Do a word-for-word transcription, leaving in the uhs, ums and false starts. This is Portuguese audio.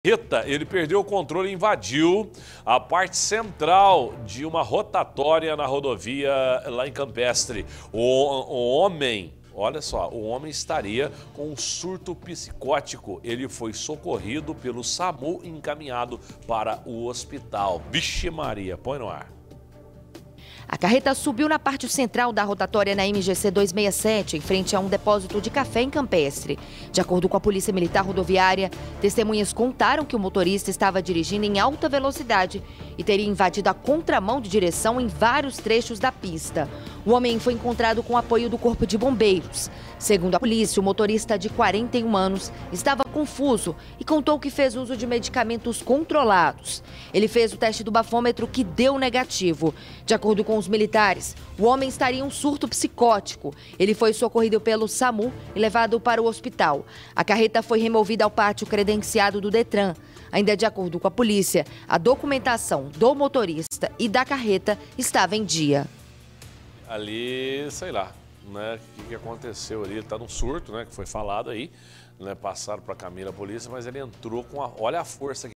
carreta, ele perdeu o controle e invadiu a parte central de uma rotatória na rodovia lá em Campestre. O, o homem, olha só, o homem estaria com um surto psicótico. Ele foi socorrido pelo SAMU e encaminhado para o hospital. Vixe Maria, põe no ar. A carreta subiu na parte central da rotatória na M G C duzentos e sessenta e sete, em frente a um depósito de café em Campestre. De acordo com a Polícia Militar Rodoviária, testemunhas contaram que o motorista estava dirigindo em alta velocidade e teria invadido a contramão de direção em vários trechos da pista. O homem foi encontrado com apoio do Corpo de Bombeiros. Segundo a polícia, o motorista de quarenta e um anos estava confuso e contou que fez uso de medicamentos controlados. Ele fez o teste do bafômetro que deu negativo. De acordo com os militares, o homem estaria em um surto psicótico. Ele foi socorrido pelo SAMU e levado para o hospital. A carreta foi removida ao pátio credenciado do Detran. Ainda de acordo com a polícia, a documentação do motorista e da carreta estava em dia. Ali, sei lá, né, o que, que aconteceu ali, ele tá num surto, né, que foi falado aí, né, passaram para Camila a polícia, mas ele entrou com a, olha a força que